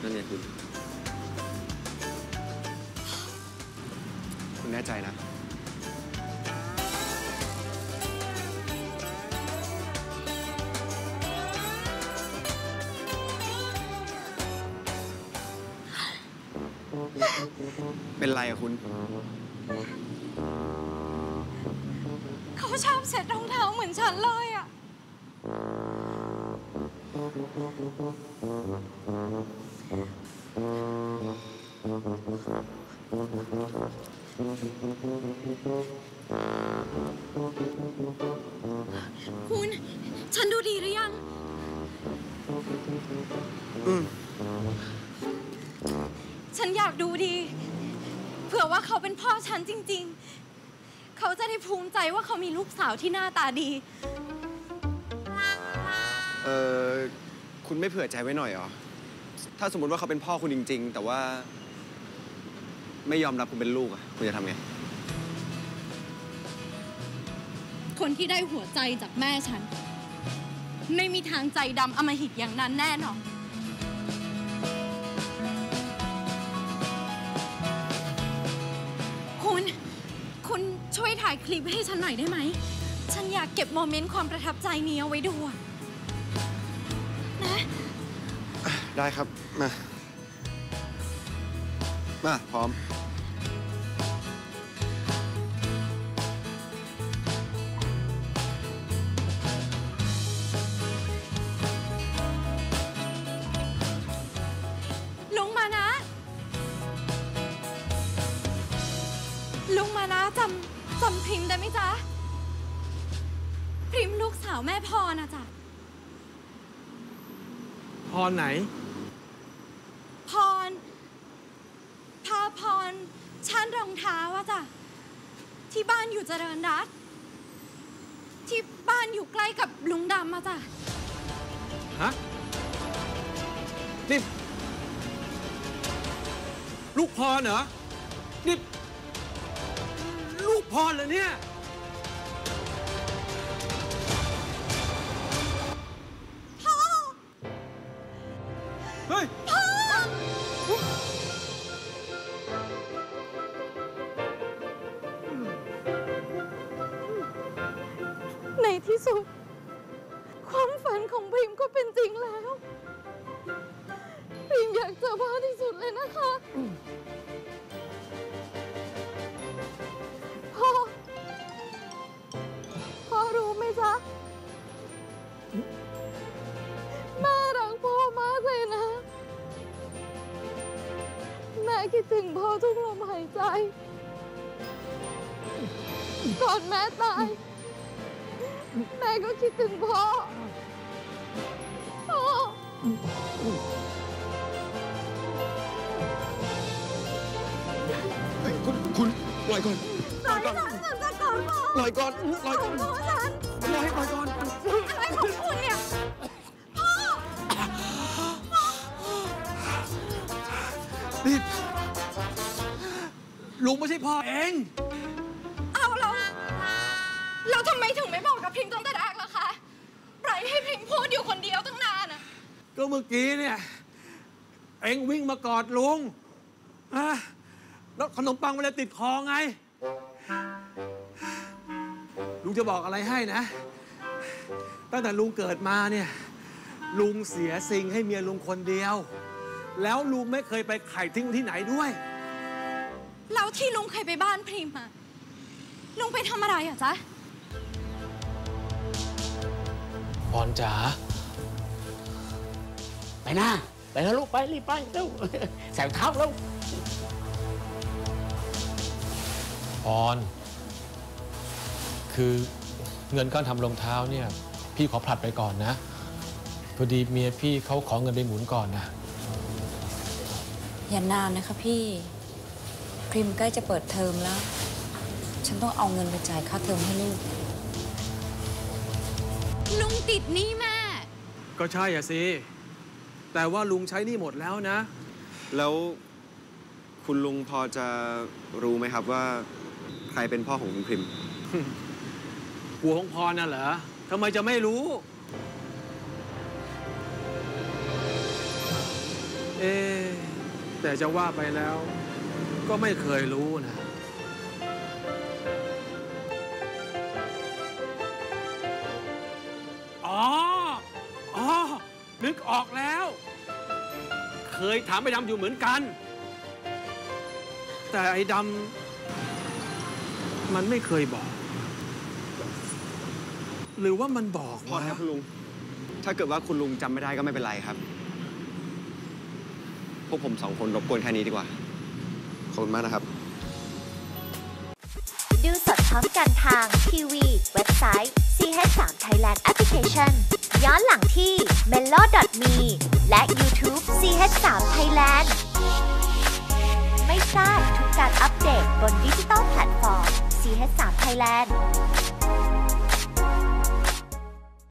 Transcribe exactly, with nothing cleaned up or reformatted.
นั่นไงคุณคุณแน่ใจนะเป็นไรอะคุณเขาชอบเซ็ตรองเท้าเหมือนฉันเลยอะคุณฉันดูดีหรือยังอืมฉันอยากดูดีเผื่อว่าเขาเป็นพ่อฉันจริงๆเขาจะได้ภูมิใจว่าเขามีลูกสาวที่หน้าตาดีเออคุณไม่เผื่อใจไว้หน่อยเหรอถ้าสมมติว่าเขาเป็นพ่อคุณจริงๆแต่ว่าไม่ยอมรับคุณเป็นลูกอะคุณจะทำไงคนที่ได้หัวใจจากแม่ฉันไม่มีทางใจดำอำมหิตอย่างนั้นแน่นอนคุณคุณช่วยถ่ายคลิปให้ฉันหน่อยได้ไหมฉันอยากเก็บโมเมนต์ความประทับใจนี้เอาไว้ดูนะได้ครับมามาพร้อมลุงมานะลุงมานะจำจำพริมได้ไหมจ๊ะพริมลูกสาวแม่พรนะจ๊ะพรไหนพรพาพรชั้นรองเท้าอะจ้ะที่บ้านอยู่เจริญรัตน์ที่บ้านอยู่ใกล้กับลุงดำอะจ้ะฮะนี่ลูกพรเหรอนี่ลูกพรเหรอเนี่ยพ่อเฮ้ยพ่อในที่สุดความฝันของพริมก็เป็นจริงแล้วพริมอยากเจอพ่อที่สุดเลยนะคะพ่อพ่อรู้ไหมจ๊ะแม่รักพ่อมากเลยนะแม่คิดถึงพ่อทุกลมหายใจก่อนแม่ตายแม่ก็คิดถึงพ่อพ่อคุณคุณปล่อยก่อนปล่อยก่อนฉันจะก่อนพ่อปล่อยก่อนปล่อยก่อนพ่อฉันปล่อยปล่อยก่อนอะไรของคุณเนี่ยพ่อนี่ลุงไม่ใช่พ่อเองเอาแล้วเราทำไมถึงไม่บอกกับพริมตั้งแต่แรกล่ะคะปล่อยให้พริมพูดอยู่คนเดียวตั้งนานอะก็เมื่อกี้เนี่ยเอ็งวิ่งมากอดลุงอะแล้วขนมปังมันเลยติดคอไงลุงจะบอกอะไรให้นะตั้งแต่ลุงเกิดมาเนี่ยลุงเสียสิ่งให้เมียลุงคนเดียวแล้วลุงไม่เคยไปไข่ทิ้งที่ไหนด้วยแล้วที่ลุงเคยไปบ้านพริมอะลุงไปทำอะไรอะจ๊ะพรจ๋าไปนะไปแล้วลูกไปรีบไปเร็วแสงเท้าเร็วพรคือเงินก้อนทำรองเท้าเนี่ยพี่ขอผลัดไปก่อนนะพอดีเมียพี่เขาขอเงินไปหมุนก่อนนะอย่านานนะคะพี่พริมใกล้จะเปิดเทอมแล้วฉันต้องเอาเงินไปจ่ายค่าเทอมให้ลูกลุงติดหนี้แม่ก็ใช่อะสิแต่ว่าลุงใช้หนี้หมดแล้วนะแล้วคุณลุงพอจะรู้ไหมครับว่าใครเป็นพ่อของคุณพริมผัวของพรน่ะเหรอทำไมจะไม่รู้ เอ๊ะแต่จะว่าไปแล้วก็ไม่เคยรู้นะอ๋ออ๋อนึกออกแล้ว เคยถามไอ้ดำอยู่เหมือนกัน แต่ไอ้ดำมันไม่เคยบอก หรือว่ามันบอกพอว่าครับคุณลุง ถ้าเกิดว่าคุณลุงจำไม่ได้ก็ไม่เป็นไรครับ พวกผมสองคนรบกวนแค่นี้ดีกว่า ขอบคุณมากนะครับดูสดพร้อมกันทางทีวี เว็บไซต์ ซี เอช ทรี Thailand Application ย้อนหลังที่ เมโล ดอท มี และ YouTube ซี เอช ทรี Thailand ไม่พลาดทุกการอัปเดตบนดิจิตอลแพลตฟอร์ม ซี เอช ทรี Thailand